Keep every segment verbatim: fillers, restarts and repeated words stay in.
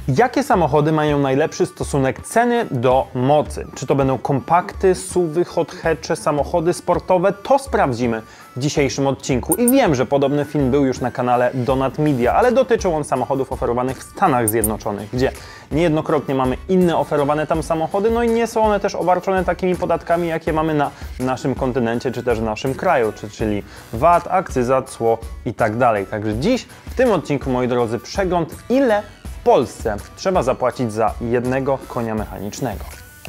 Jakie samochody mają najlepszy stosunek ceny do mocy? Czy to będą kompakty, suwy, hot hatche, samochody sportowe? To sprawdzimy w dzisiejszym odcinku. I wiem, że podobny film był już na kanale Donut Media, ale dotyczył on samochodów oferowanych w Stanach Zjednoczonych, gdzie niejednokrotnie mamy inne oferowane tam samochody, no i nie są one też obarczone takimi podatkami, jakie mamy na naszym kontynencie, czy też w naszym kraju, czy, czyli V A T, akcyza, cło i tak dalej. Także dziś w tym odcinku, moi drodzy, przegląd, ile w Polsce trzeba zapłacić za jednego konia mechanicznego.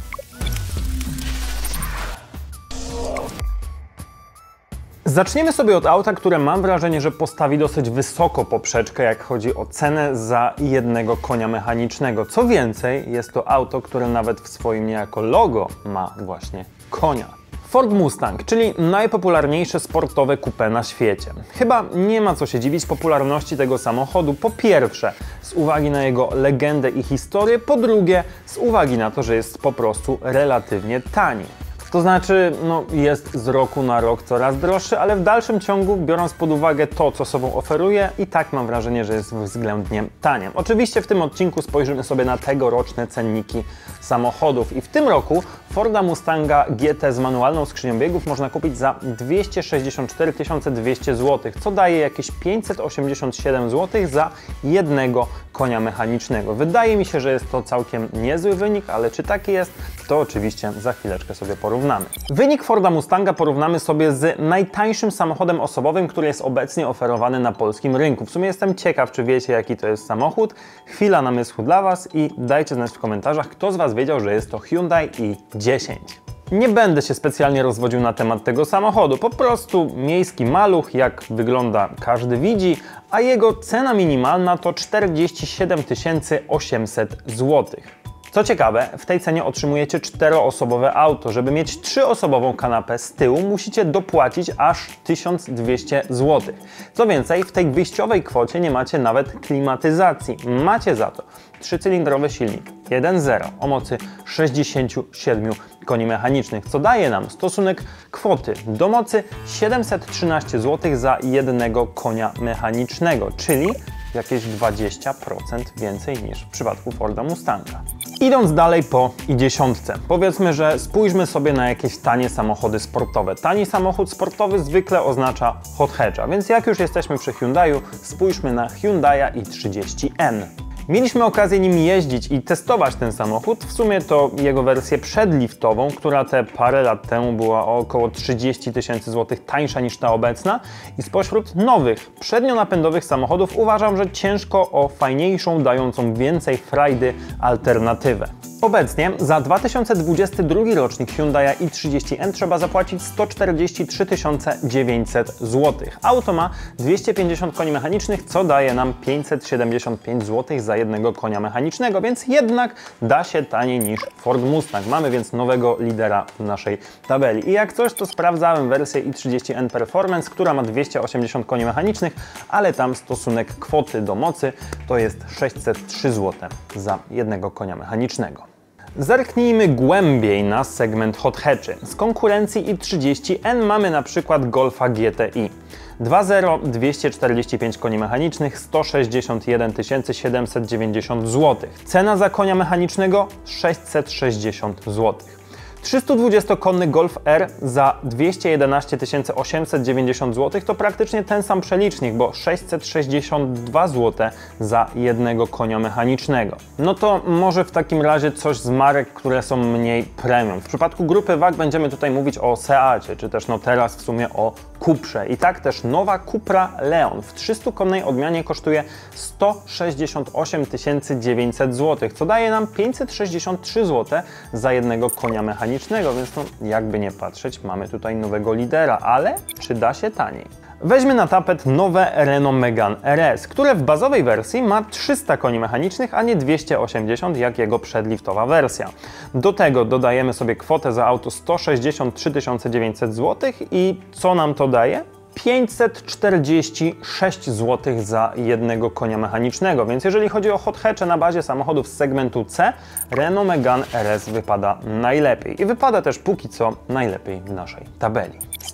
Zaczniemy sobie od auta, które mam wrażenie, że postawi dosyć wysoko poprzeczkę, jak chodzi o cenę za jednego konia mechanicznego. Co więcej, jest to auto, które nawet w swoim niejako logo ma właśnie konia. Ford Mustang, czyli najpopularniejsze sportowe coupé na świecie. Chyba nie ma co się dziwić popularności tego samochodu, po pierwsze z uwagi na jego legendę i historię, po drugie z uwagi na to, że jest po prostu relatywnie tani. To znaczy, no, jest z roku na rok coraz droższy, ale w dalszym ciągu, biorąc pod uwagę to, co sobą oferuje, i tak mam wrażenie, że jest względnie tanie. Oczywiście w tym odcinku spojrzymy sobie na tegoroczne cenniki samochodów i w tym roku Forda Mustanga G T z manualną skrzynią biegów można kupić za dwieście sześćdziesiąt cztery tysiące dwieście złotych, co daje jakieś pięćset osiemdziesiąt siedem złotych za jednego konia mechanicznego. Wydaje mi się, że jest to całkiem niezły wynik, ale czy taki jest, to oczywiście za chwileczkę sobie porównamy. Wynik Forda Mustanga porównamy sobie z najtańszym samochodem osobowym, który jest obecnie oferowany na polskim rynku. W sumie jestem ciekaw, czy wiecie, jaki to jest samochód. Chwila namysłu dla Was i dajcie znać w komentarzach, kto z Was wiedział, że jest to Hyundai i dziesięć. Nie będę się specjalnie rozwodził na temat tego samochodu, po prostu miejski maluch, jak wygląda każdy widzi, a jego cena minimalna to czterdzieści siedem tysięcy osiemset złotych. Co ciekawe, w tej cenie otrzymujecie czteroosobowe auto. Żeby mieć trzyosobową kanapę z tyłu, musicie dopłacić aż tysiąc dwieście złotych. Co więcej, w tej wyjściowej kwocie nie macie nawet klimatyzacji. Macie za to trzycylindrowy silnik jeden zero o mocy sześćdziesięciu siedmiu koni mechanicznych, co daje nam stosunek kwoty do mocy siedemset trzynaście złotych za jednego konia mechanicznego, czyli jakieś dwadzieścia procent więcej niż w przypadku Forda Mustanga. Idąc dalej po i dziesięć, powiedzmy, że spójrzmy sobie na jakieś tanie samochody sportowe. Tani samochód sportowy zwykle oznacza hot hatcha, więc jak już jesteśmy przy Hyundaiu, spójrzmy na Hyundai i trzydzieści N. Mieliśmy okazję nim jeździć i testować ten samochód, w sumie to jego wersję przedliftową, która te parę lat temu była o około trzydzieści tysięcy złotych tańsza niż ta obecna i spośród nowych, przednionapędowych samochodów uważam, że ciężko o fajniejszą, dającą więcej frajdy alternatywę. Obecnie za dwa tysiące dwudziesty drugi rocznik Hyundai i trzydzieści N trzeba zapłacić sto czterdzieści trzy tysiące dziewięćset złotych. Auto ma dwieście pięćdziesiąt koni mechanicznych, co daje nam pięćset siedemdziesiąt pięć złotych za jednego konia mechanicznego, więc jednak da się taniej niż Ford Mustang. Mamy więc nowego lidera w naszej tabeli. I jak coś, to sprawdzałem wersję i trzydzieści N Performance, która ma dwieście osiemdziesiąt koni mechanicznych, ale tam stosunek kwoty do mocy to jest sześćset trzy złote za jednego konia mechanicznego. Zerknijmy głębiej na segment hot hatchy. Z konkurencji i trzydzieści N mamy na przykład Golfa G T I. dwa zero, dwieście czterdzieści pięć koni mechanicznych, sto sześćdziesiąt jeden tysięcy siedemset dziewięćdziesiąt złotych. Cena za konia mechanicznego sześćset sześćdziesiąt złotych. trzystudwudziestokonny Golf R za dwieście jedenaście tysięcy osiemset dziewięćdziesiąt złotych to praktycznie ten sam przelicznik, bo sześćset sześćdziesiąt dwa złote za jednego konia mechanicznego. No to może w takim razie coś z marek, które są mniej premium. W przypadku grupy W A G będziemy tutaj mówić o Seacie, czy też no teraz w sumie o Cuprze. I tak też nowa Cupra Leon w trzystukonnej odmianie kosztuje sto sześćdziesiąt osiem tysięcy dziewięćset złotych, co daje nam pięćset sześćdziesiąt trzy złote za jednego konia mechanicznego, więc no, jakby nie patrzeć, mamy tutaj nowego lidera, ale czy da się taniej? Weźmy na tapet nowe Renault Megane R S, które w bazowej wersji ma trzysta koni mechanicznych, a nie dwieście osiemdziesiąt jak jego przedliftowa wersja. Do tego dodajemy sobie kwotę za auto sto sześćdziesiąt trzy tysiące dziewięćset złotych i co nam to daje? pięćset czterdzieści sześć złotych za jednego konia mechanicznego, więc jeżeli chodzi o hot hatche na bazie samochodów z segmentu C, Renault Megane R S wypada najlepiej i wypada też póki co najlepiej w naszej tabeli. Z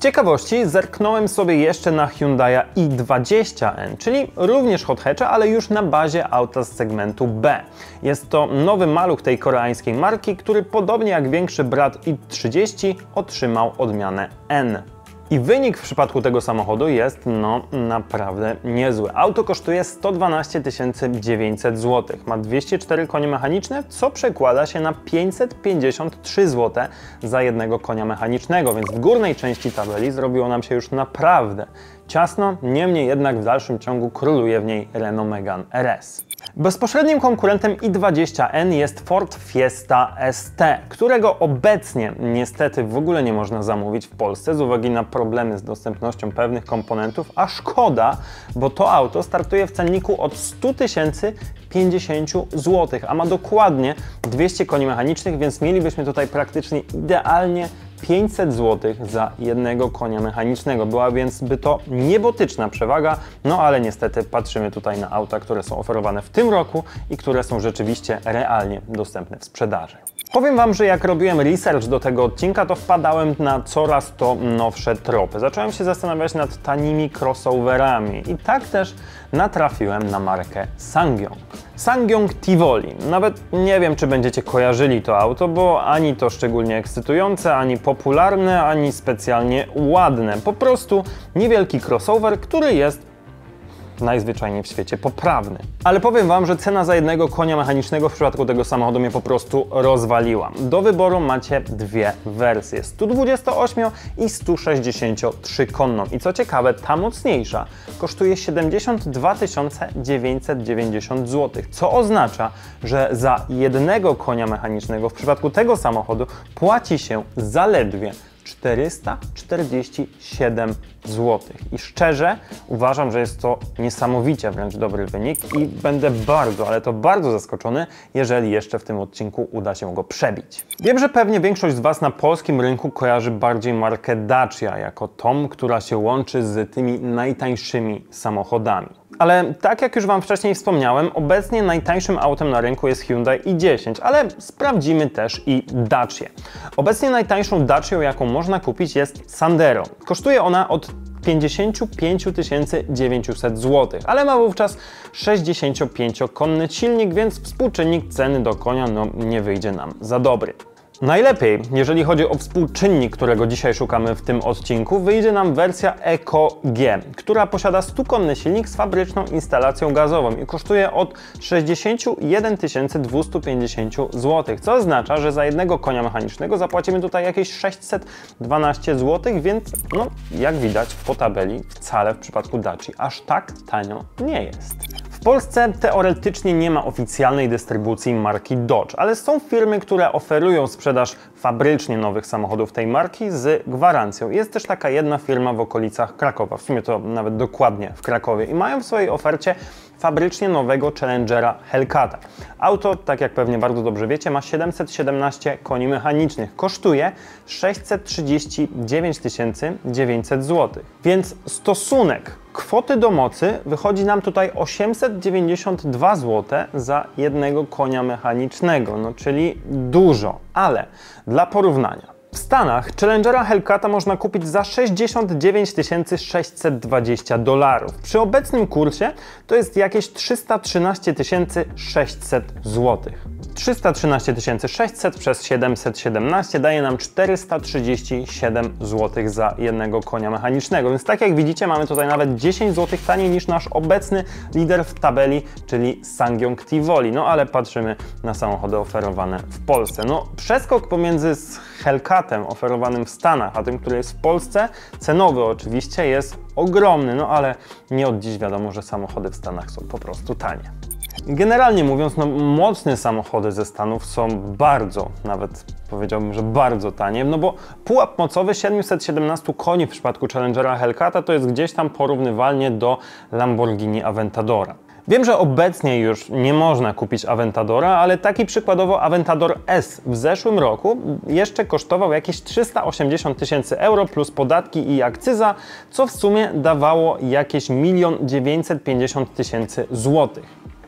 ciekawości zerknąłem sobie jeszcze na Hyundai i dwadzieścia N, czyli również hot hatcha, ale już na bazie auta z segmentu B. Jest to nowy maluch tej koreańskiej marki, który podobnie jak większy brat i trzydzieści otrzymał odmianę N. I wynik w przypadku tego samochodu jest no naprawdę niezły. Auto kosztuje sto dwanaście tysięcy dziewięćset złotych. Ma dwieście cztery konie mechaniczne, co przekłada się na pięćset pięćdziesiąt trzy złote za jednego konia mechanicznego, więc w górnej części tabeli zrobiło nam się już naprawdę ciasno, niemniej jednak w dalszym ciągu króluje w niej Renault Megane R S. Bezpośrednim konkurentem i dwadzieścia N jest Ford Fiesta S T, którego obecnie niestety w ogóle nie można zamówić w Polsce z uwagi na problemy z dostępnością pewnych komponentów, a szkoda, bo to auto startuje w cenniku od stu tysięcy pięćdziesięciu złotych, a ma dokładnie dwieście koni mechanicznych, więc mielibyśmy tutaj praktycznie idealnie pięćset złotych za jednego konia mechanicznego. Była więc by to niebotyczna przewaga, no ale niestety patrzymy tutaj na auta, które są oferowane w tym roku i które są rzeczywiście realnie dostępne w sprzedaży. Powiem Wam, że jak robiłem research do tego odcinka, to wpadałem na coraz to nowsze tropy. Zacząłem się zastanawiać nad tanimi crossoverami i tak też natrafiłem na markę SsangYong. SsangYong Tivoli. Nawet nie wiem, czy będziecie kojarzyli to auto, bo ani to szczególnie ekscytujące, ani popularne, ani specjalnie ładne. Po prostu niewielki crossover, który jest najzwyczajniej w świecie poprawny. Ale powiem Wam, że cena za jednego konia mechanicznego w przypadku tego samochodu mnie po prostu rozwaliła. Do wyboru macie dwie wersje, sto dwudziestoośmiu i sto sześćdziesięciotrzykonną. I co ciekawe, ta mocniejsza kosztuje siedemdziesiąt dwa tysiące dziewięćset dziewięćdziesiąt złotych, co oznacza, że za jednego konia mechanicznego w przypadku tego samochodu płaci się zaledwie czterysta czterdzieści siedem złotych. I szczerze uważam, że jest to niesamowicie wręcz dobry wynik i będę bardzo, ale to bardzo zaskoczony, jeżeli jeszcze w tym odcinku uda się go przebić. Wiem, że pewnie większość z Was na polskim rynku kojarzy bardziej markę Dacia jako tą, która się łączy z tymi najtańszymi samochodami. Ale tak jak już Wam wcześniej wspomniałem, obecnie najtańszym autem na rynku jest Hyundai i dziesięć, ale sprawdzimy też i Dacię. Obecnie najtańszą Dacią, jaką można kupić, jest Sandero. Kosztuje ona od pięćdziesiąt pięć tysięcy dziewięćset złotych, ale ma wówczas sześćdziesięciopięciokonny silnik, więc współczynnik ceny do konia no, nie wyjdzie nam za dobry. Najlepiej, jeżeli chodzi o współczynnik, którego dzisiaj szukamy w tym odcinku, wyjdzie nam wersja EcoG, która posiada stukonny silnik z fabryczną instalacją gazową i kosztuje od sześćdziesiąt jeden tysięcy dwieście pięćdziesiąt złotych, co oznacza, że za jednego konia mechanicznego zapłacimy tutaj jakieś sześćset dwanaście złotych, więc no, jak widać po tabeli wcale w przypadku Daci aż tak tanio nie jest. W Polsce teoretycznie nie ma oficjalnej dystrybucji marki Dodge, ale są firmy, które oferują sprzedaż fabrycznie nowych samochodów tej marki z gwarancją. Jest też taka jedna firma w okolicach Krakowa, w sumie to nawet dokładnie w Krakowie, i mają w swojej ofercie fabrycznie nowego Challengera Hellcata. Auto, tak jak pewnie bardzo dobrze wiecie, ma siedemset siedemnaście koni mechanicznych. Kosztuje sześćset trzydzieści dziewięć tysięcy dziewięćset złotych. Więc stosunek kwoty do mocy wychodzi nam tutaj osiemset dziewięćdziesiąt dwa złote za jednego konia mechanicznego, no czyli dużo, ale dla porównania. W Stanach Challengera Hellcata można kupić za sześćdziesiąt dziewięć tysięcy sześćset dwadzieścia dolarów. Przy obecnym kursie to jest jakieś trzysta trzynaście tysięcy sześćset złotych. trzysta trzynaście tysięcy sześćset przez siedemset siedemnaście daje nam czterysta trzydzieści siedem złotych za jednego konia mechanicznego. Więc tak jak widzicie, mamy tutaj nawet dziesięć złotych taniej niż nasz obecny lider w tabeli, czyli SsangYong Tivoli. No ale patrzymy na samochody oferowane w Polsce. No przeskok pomiędzy Hellcatem oferowanym w Stanach, a tym, który jest w Polsce, cenowy oczywiście, jest ogromny, no ale nie od dziś wiadomo, że samochody w Stanach są po prostu tanie. Generalnie mówiąc, no mocne samochody ze Stanów są bardzo, nawet powiedziałbym, że bardzo tanie, no bo pułap mocowy siedemset siedemnaście koni w przypadku Challengera Hellcata to jest gdzieś tam porównywalnie do Lamborghini Aventadora. Wiem, że obecnie już nie można kupić Aventadora, ale taki przykładowo Aventador S w zeszłym roku jeszcze kosztował jakieś trzysta osiemdziesiąt tysięcy euro plus podatki i akcyza, co w sumie dawało jakieś milion dziewięćset pięćdziesiąt tysięcy złotych.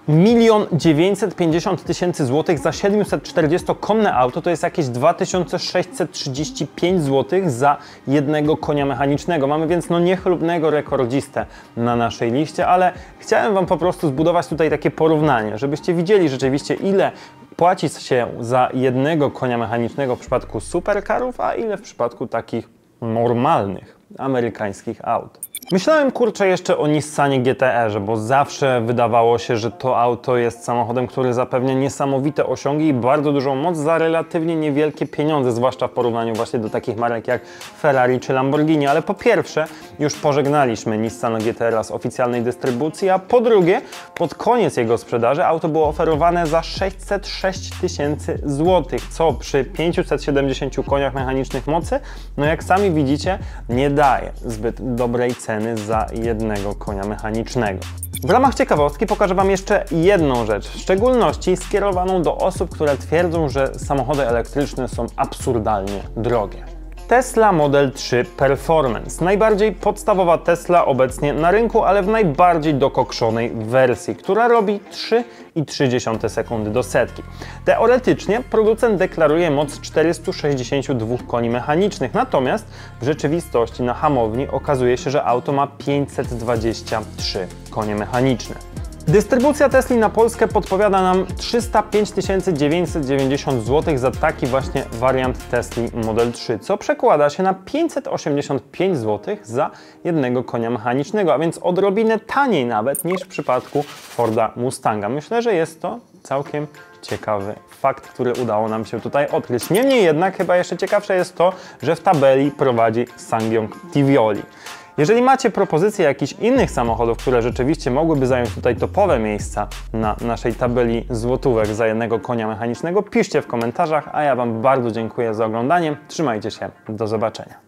milion dziewięćset pięćdziesiąt tysięcy złotych za siedemset czterdziestokonne auto to jest jakieś dwa tysiące sześćset trzydzieści pięć złotych za jednego konia mechanicznego. Mamy więc no niechlubnego rekordzistę na naszej liście, ale chciałem Wam po prostu zbudować tutaj takie porównanie, żebyście widzieli rzeczywiście, ile płaci się za jednego konia mechanicznego w przypadku supercarów, a ile w przypadku takich normalnych amerykańskich aut. Myślałem, kurczę, jeszcze o Nissanie G T R-ze, bo zawsze wydawało się, że to auto jest samochodem, który zapewnia niesamowite osiągi i bardzo dużą moc za relatywnie niewielkie pieniądze, zwłaszcza w porównaniu właśnie do takich marek jak Ferrari czy Lamborghini. Ale po pierwsze, już pożegnaliśmy Nissana G T R-a z oficjalnej dystrybucji, a po drugie, pod koniec jego sprzedaży auto było oferowane za sześćset sześć tysięcy złotych, co przy pięciuset siedemdziesięciu koniach mechanicznych mocy, no jak sami widzicie, nie daje zbyt dobrej ceny za jednego konia mechanicznego. W ramach ciekawostki pokażę Wam jeszcze jedną rzecz, w szczególności skierowaną do osób, które twierdzą, że samochody elektryczne są absurdalnie drogie. Tesla Model trzy Performance. Najbardziej podstawowa Tesla obecnie na rynku, ale w najbardziej dokokszonej wersji, która robi trzy i trzy dziesiąte sekundy do setki. Teoretycznie producent deklaruje moc czterystu sześćdziesięciu dwóch koni mechanicznych, natomiast w rzeczywistości na hamowni okazuje się, że auto ma pięćset dwadzieścia trzy konie mechaniczne. Dystrybucja Tesli na Polskę podpowiada nam trzysta pięć tysięcy dziewięćset dziewięćdziesiąt złotych za taki właśnie wariant Tesli Model trzy, co przekłada się na pięćset osiemdziesiąt pięć złotych za jednego konia mechanicznego, a więc odrobinę taniej nawet niż w przypadku Forda Mustanga. Myślę, że jest to całkiem ciekawy fakt, który udało nam się tutaj odkryć. Niemniej jednak chyba jeszcze ciekawsze jest to, że w tabeli prowadzi SsangYong Tivioli. Jeżeli macie propozycje jakichś innych samochodów, które rzeczywiście mogłyby zająć tutaj topowe miejsca na naszej tabeli złotówek za jednego konia mechanicznego, piszcie w komentarzach, a ja Wam bardzo dziękuję za oglądanie. Trzymajcie się, do zobaczenia.